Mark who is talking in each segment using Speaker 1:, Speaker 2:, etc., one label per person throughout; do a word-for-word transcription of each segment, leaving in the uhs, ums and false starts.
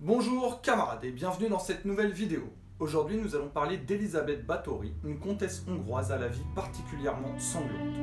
Speaker 1: Bonjour camarades et bienvenue dans cette nouvelle vidéo. Aujourd'hui nous allons parler d'Elisabeth Báthory, une comtesse hongroise à la vie particulièrement sanglante.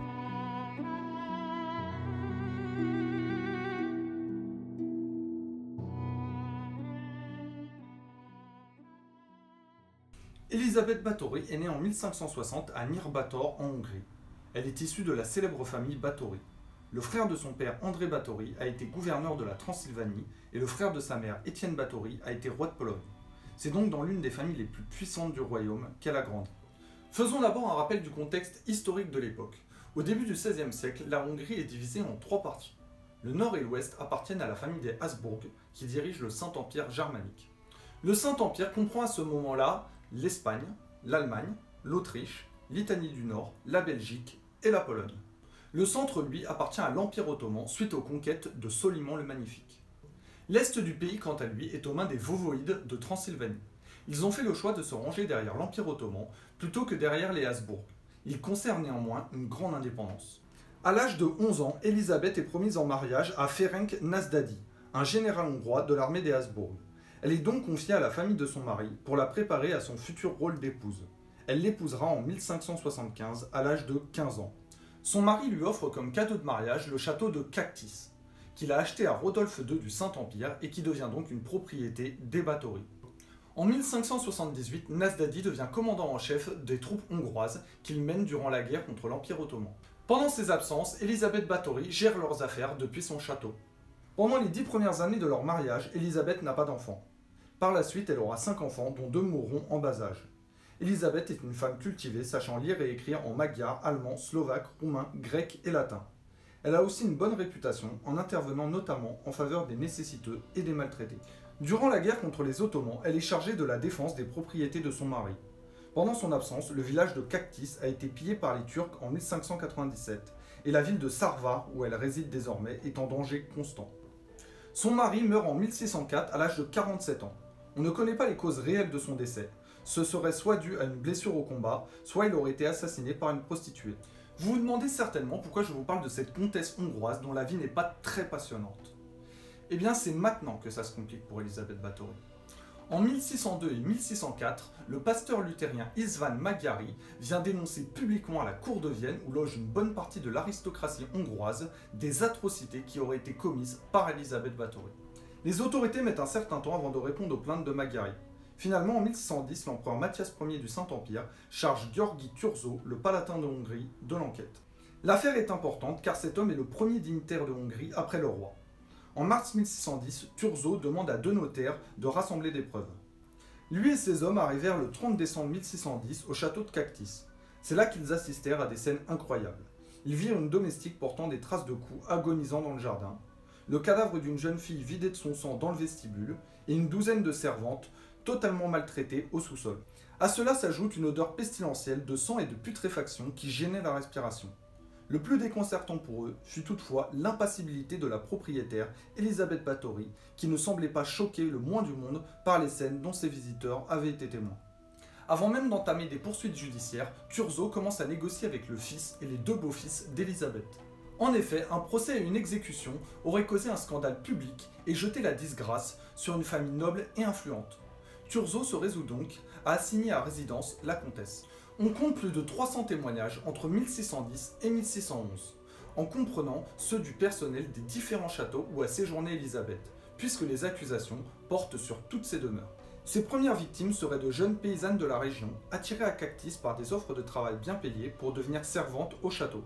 Speaker 1: Elisabeth Báthory est née en mille cinq cent soixante à Nyírbátor en Hongrie. Elle est issue de la célèbre famille Báthory. Le frère de son père, André Báthory, a été gouverneur de la Transylvanie et le frère de sa mère, Étienne Báthory, a été roi de Pologne. C'est donc dans l'une des familles les plus puissantes du royaume qu'elle a grandi. Faisons d'abord un rappel du contexte historique de l'époque. Au début du seizième siècle, la Hongrie est divisée en trois parties. Le nord et l'ouest appartiennent à la famille des Habsbourg, qui dirige le Saint-Empire germanique. Le Saint-Empire comprend à ce moment-là l'Espagne, l'Allemagne, l'Autriche, l'Italie du Nord, la Belgique et la Pologne. Le centre, lui, appartient à l'Empire ottoman suite aux conquêtes de Soliman le Magnifique. L'est du pays, quant à lui, est aux mains des Vovoïdes de Transylvanie. Ils ont fait le choix de se ranger derrière l'Empire ottoman plutôt que derrière les Habsbourg. Ils conservent néanmoins une grande indépendance. À l'âge de onze ans, Elisabeth est promise en mariage à Ferenc Nasdadi, un général hongrois de l'armée des Habsbourg. Elle est donc confiée à la famille de son mari pour la préparer à son futur rôle d'épouse. Elle l'épousera en mille cinq cent soixante-quinze à l'âge de quinze ans. Son mari lui offre comme cadeau de mariage le château de Cactis, qu'il a acheté à Rodolphe deux du Saint-Empire et qui devient donc une propriété des Báthory. En mille cinq cent soixante-dix-huit, Nasdadi devient commandant en chef des troupes hongroises qu'il mène durant la guerre contre l'Empire ottoman. Pendant ses absences, Elisabeth Báthory gère leurs affaires depuis son château. Pendant les dix premières années de leur mariage, Elisabeth n'a pas d'enfants. Par la suite, elle aura cinq enfants, dont deux mourront en bas âge. Elisabeth est une femme cultivée, sachant lire et écrire en magyar, allemand, slovaque, roumain, grec et latin. Elle a aussi une bonne réputation, en intervenant notamment en faveur des nécessiteux et des maltraités. Durant la guerre contre les Ottomans, elle est chargée de la défense des propriétés de son mari. Pendant son absence, le village de Cactis a été pillé par les Turcs en mille cinq cent quatre-vingt-dix-sept, et la ville de Szarvas, où elle réside désormais, est en danger constant. Son mari meurt en mille six cent quatre à l'âge de quarante-sept ans. On ne connaît pas les causes réelles de son décès. Ce serait soit dû à une blessure au combat, soit il aurait été assassiné par une prostituée. Vous vous demandez certainement pourquoi je vous parle de cette comtesse hongroise dont la vie n'est pas très passionnante. Eh bien c'est maintenant que ça se complique pour Elisabeth Báthory. En mille six cent deux et mille six cent quatre, le pasteur luthérien István Magyari vient dénoncer publiquement à la cour de Vienne, où loge une bonne partie de l'aristocratie hongroise, des atrocités qui auraient été commises par Elisabeth Báthory. Les autorités mettent un certain temps avant de répondre aux plaintes de Magyari. Finalement, en mille six cent dix, l'empereur Mathias Ier du Saint-Empire charge György Thurzó, le palatin de Hongrie, de l'enquête. L'affaire est importante car cet homme est le premier dignitaire de Hongrie après le roi. En mars mille six cent dix, Thurzó demande à deux notaires de rassembler des preuves. Lui et ses hommes arrivèrent le trente décembre mille six cent dix au château de Cactis. C'est là qu'ils assistèrent à des scènes incroyables. Ils virent une domestique portant des traces de coups agonisant dans le jardin, le cadavre d'une jeune fille vidée de son sang dans le vestibule et une douzaine de servantes totalement maltraitées au sous-sol. À cela s'ajoute une odeur pestilentielle de sang et de putréfaction qui gênait la respiration. Le plus déconcertant pour eux fut toutefois l'impassibilité de la propriétaire Elisabeth Báthory, qui ne semblait pas choquée le moins du monde par les scènes dont ses visiteurs avaient été témoins. Avant même d'entamer des poursuites judiciaires, Thurzó commence à négocier avec le fils et les deux beaux-fils d'Elisabeth. En effet, un procès et une exécution auraient causé un scandale public et jeté la disgrâce sur une famille noble et influente. Thurzó se résout donc à assigner à résidence la comtesse. On compte plus de trois cents témoignages entre mille six cent dix et mille six cent onze, en comprenant ceux du personnel des différents châteaux où a séjourné Elisabeth, puisque les accusations portent sur toutes ces demeures. Ses premières victimes seraient de jeunes paysannes de la région, attirées à Cactis par des offres de travail bien payées pour devenir servantes au château.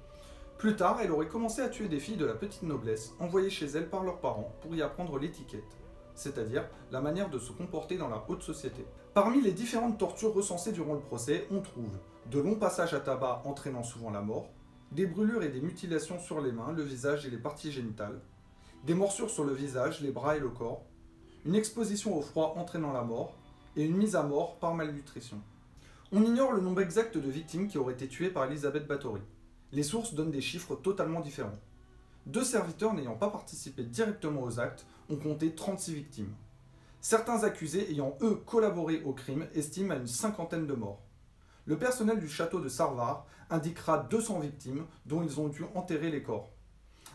Speaker 1: Plus tard, elle aurait commencé à tuer des filles de la petite noblesse, envoyées chez elle par leurs parents pour y apprendre l'étiquette, c'est-à-dire la manière de se comporter dans la haute société. Parmi les différentes tortures recensées durant le procès, on trouve de longs passages à tabac entraînant souvent la mort, des brûlures et des mutilations sur les mains, le visage et les parties génitales, des morsures sur le visage, les bras et le corps, une exposition au froid entraînant la mort, et une mise à mort par malnutrition. On ignore le nombre exact de victimes qui auraient été tuées par Elisabeth Báthory. Les sources donnent des chiffres totalement différents. Deux serviteurs n'ayant pas participé directement aux actes ont compté trente-six victimes. Certains accusés ayant eux collaboré au crime estiment à une cinquantaine de morts. Le personnel du château de Szarvas indiquera deux cents victimes dont ils ont dû enterrer les corps.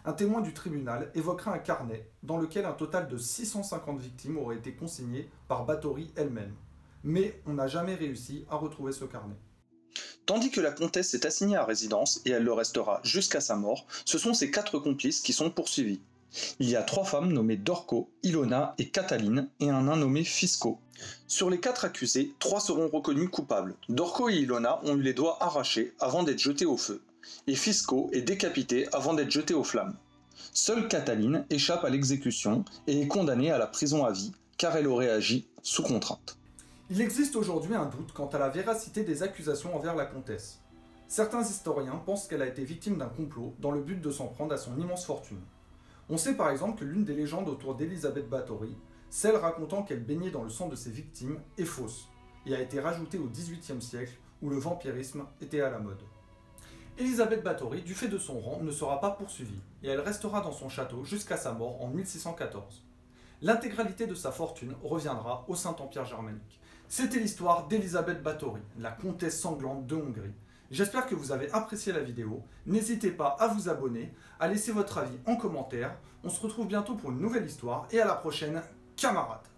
Speaker 1: Un témoin du tribunal évoquera un carnet dans lequel un total de six cent cinquante victimes auraient été consignées par Báthory elle-même. Mais on n'a jamais réussi à retrouver ce carnet.
Speaker 2: Tandis que la comtesse est assignée à résidence, et elle le restera jusqu'à sa mort, ce sont ses quatre complices qui sont poursuivis. Il y a trois femmes nommées Dorco, Ilona et Cataline, et un nain nommé Fisco. Sur les quatre accusés, trois seront reconnus coupables. Dorco et Ilona ont eu les doigts arrachés avant d'être jetés au feu, et Fisco est décapité avant d'être jeté aux flammes. Seule Cataline échappe à l'exécution et est condamnée à la prison à vie, car elle aurait agi sous contrainte.
Speaker 1: Il existe aujourd'hui un doute quant à la véracité des accusations envers la comtesse. Certains historiens pensent qu'elle a été victime d'un complot dans le but de s'en prendre à son immense fortune. On sait par exemple que l'une des légendes autour d'Élisabeth Báthory, celle racontant qu'elle baignait dans le sang de ses victimes, est fausse et a été rajoutée au dix-huitième siècle où le vampirisme était à la mode. Élisabeth Báthory, du fait de son rang, ne sera pas poursuivie et elle restera dans son château jusqu'à sa mort en mille six cent quatorze. L'intégralité de sa fortune reviendra au Saint-Empire germanique. C'était l'histoire d'Élisabeth Báthory, la comtesse sanglante de Hongrie. J'espère que vous avez apprécié la vidéo. N'hésitez pas à vous abonner, à laisser votre avis en commentaire. On se retrouve bientôt pour une nouvelle histoire et à la prochaine, camarades!